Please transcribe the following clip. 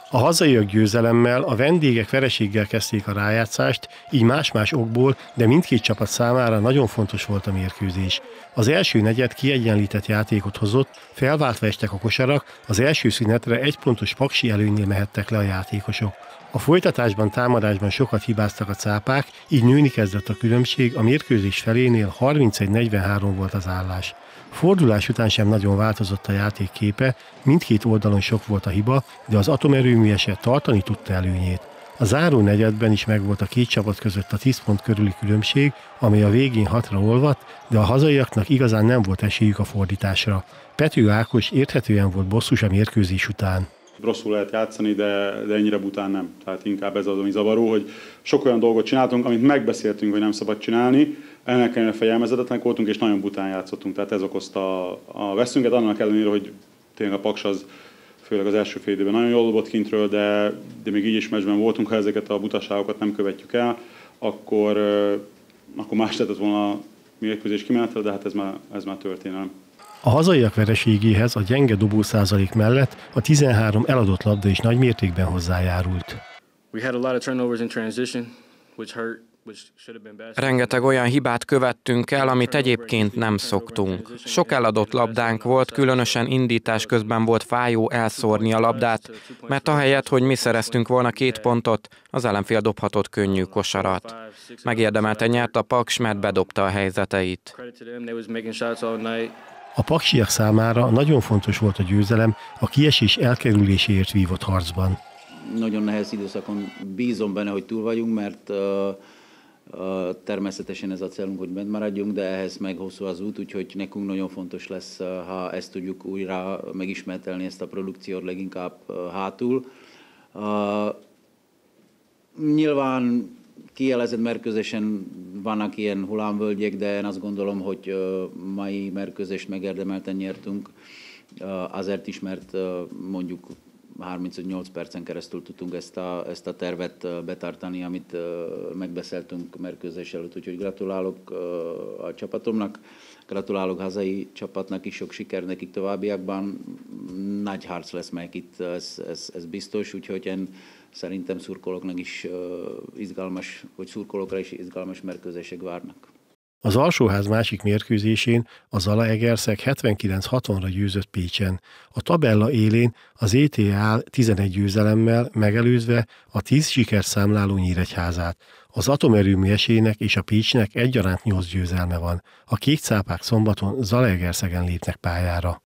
A hazaiak győzelemmel, a vendégek vereséggel kezdték a rájátszást, így más-más okból, de mindkét csapat számára nagyon fontos volt a mérkőzés. Az első negyed kiegyenlített játékot hozott, felváltva estek a kosarak, az első szünetre 1 pontos paksi előnynél mehettek le a játékosok. A folytatásban, támadásban sokat hibáztak a cápák, így nőni kezdett a különbség, a mérkőzés felénél 31-43 volt az állás. Fordulás után sem nagyon változott a játék képe, mindkét oldalon sok volt a hiba, de az atomerőműese tartani tudta előnyét. A záró negyedben is megvolt a két csapat között a 10 pont körüli különbség, amely a végén 6-ra olvadt, de a hazaiaknak igazán nem volt esélyük a fordításra. Pető Ákos érthetően volt bosszus a mérkőzés után. Rosszul lehet játszani, de ennyire bután nem. Tehát inkább ez az, ami zavaró, hogy sok olyan dolgot csináltunk, amit megbeszéltünk, hogy nem szabad csinálni, ennek ellenére fegyelmezetlenek voltunk, és nagyon bután játszottunk. Tehát ez okozta a veszünket, annak ellenére, hogy tényleg a Paks az, főleg az első fél időben nagyon jól dobott kintről, de még így is meccsben voltunk, ha ezeket a butaságokat nem követjük el, akkor más lehetett volna a mérkőzés kimenetre, de hát ez már történelem. A hazaiak vereségéhez a gyenge dobószázalék mellett a 13 eladott labda is nagy mértékben hozzájárult. Rengeteg olyan hibát követtünk el, amit egyébként nem szoktunk. Sok eladott labdánk volt, különösen indítás közben volt fájó elszórni a labdát, mert ahelyett, hogy mi szereztünk volna 2 pontot, az ellenfél dobhatott könnyű kosarat. Megérdemelten nyert a Paks, mert bedobta a helyzeteit. A paksiak számára nagyon fontos volt a győzelem a kiesés elkerüléséért vívott harcban. Nagyon nehéz időszakon bízom benne, hogy túl vagyunk, mert természetesen ez a célunk, hogy bent maradjunk, de ehhez meg hosszú az út, úgyhogy nekünk nagyon fontos lesz, ha ezt tudjuk újra megismételni, ezt a produkciót leginkább hátul. Nyilván kielezett mérkőzésen vannak ilyen hullámvölgyek, de én azt gondolom, hogy mai mérkőzést megérdemelten nyertünk, azért is, mert mondjuk 38 percen keresztül tudtunk ezt a tervet betartani, amit megbeszéltünk mérkőzés előtt, úgyhogy gratulálok a csapatomnak, gratulálok hazai csapatnak is, sok siker nekik továbbiakban. Nagy harc lesz meg itt, ez biztos, úgyhogy én szerintem szurkolóknak is izgalmas, vagy szurkolókra is izgalmas mérkőzések várnak. Az alsóház másik mérkőzésén a Zalaegerszeg 79-60-ra győzött Pécsen. A tabella élén az ETA 11 győzelemmel megelőzve a 10 sikerszámláló Nyíregyházát. Az atomerőmű esélynek és a Pécsnek egyaránt 8 győzelme van. A kék cápák szombaton Zalaegerszegen lépnek pályára.